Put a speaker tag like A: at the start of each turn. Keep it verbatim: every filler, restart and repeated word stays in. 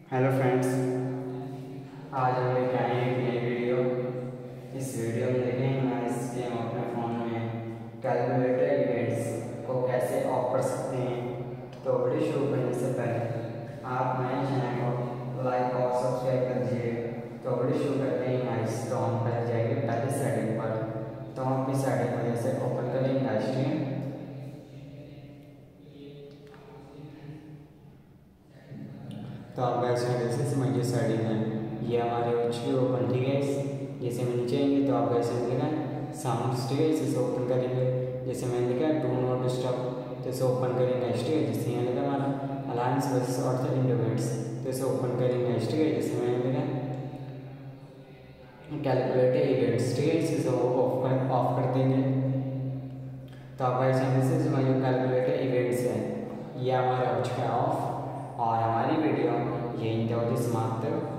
A: Hello friends, आज हम लेके आए हैं एक नई वीडियो। इस वीडियो में देखेंगे मैं इसके हम अपने फ़ोन में कैलकुलेटर इवेंट्स को कैसे ऑफ कर सकते हैं। तो वीडियो शुरू करने से पहले आप मेरे चैनल को लाइक और सब्सक्राइब कर दीजिए। तो वीडियो शुरू करते हैं गाइस। तो हम पहले जाएंगे पहले सेटिंग पर। तो हम अपनी सेटिंग को जैसे ओपन करेंगे गाइस। तो आप गैस जैसे समझिए सेटिंग है, ये हमारे हो चुकी है ओपन। ठीक है, जैसे हम नीचे आएंगे तो आप गैस लिखा साउंड। ठीक है, इसे ओपन करेंगे। जैसे मैंने लिखा डू नॉट डिस्टर्ब, तो इसे ओपन करेंगे। ठीक है, जैसे यहाँ लिखा हमारा अलायंस वर्सेस और द इंडिविड्स, तो इसे ओपन करेंगे। ठीक है, जैसे मैंने लिखा कैलकुलेटर इवेंट्स। ठीक है, इसे ऑफ कर ऑफ कर देंगे। तो आप गैस जैसे समझिए कैलकुलेटर इवेंट्स है, ये हमारा हो चुका है ऑफ। और हमारी वीडियो यहीं तक समाप्त